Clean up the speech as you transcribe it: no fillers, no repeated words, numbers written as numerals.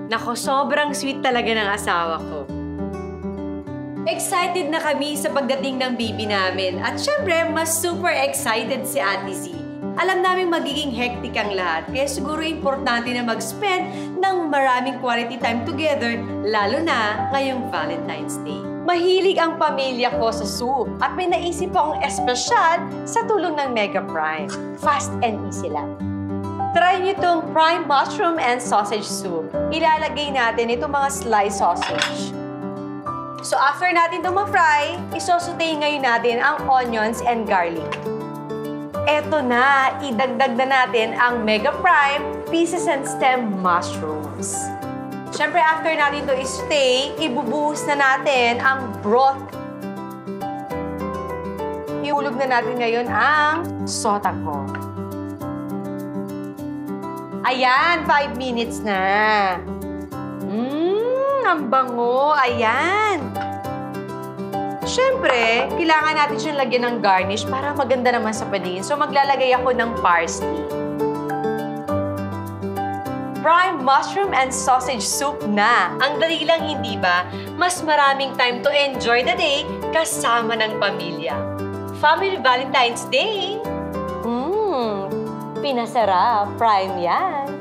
Nako, sobrang sweet talaga ng asawa ko. Excited na kami sa pagdating ng baby namin. At syempre, mas super excited si Ate Z. Alam namin magiging hectic ang lahat, kaya siguro importante na mag-spend ng maraming quality time together, lalo na ngayong Valentine's Day. Mahilig ang pamilya ko sa soup at may naisip akong espesyal sa tulong ng Mega Prime. Fast and easy lang. Try nyo itong prime mushroom and sausage soup. Ilalagay natin itong mga sliced sausage. So after natin ito ma-fry, isosutay ngayon natin ang onions and garlic. Eto na, idagdag na natin ang Mega Prime pieces and stem mushrooms. Siyempre, after natin ito i-saute, ibubuhos na natin ang broth. Ihulog na natin ngayon ang sota ko. Ayan, 5 minutes na. Ang bango. Ayan. Siyempre, kailangan natin siyang lagyan ng garnish para maganda naman sa paningin. So, maglalagay ako ng parsley. Prime mushroom and sausage soup na. Ang dali lang, hindi ba? Mas maraming time to enjoy the day kasama ng pamilya. Family Valentine's Day! Pinasarap. Prime yan.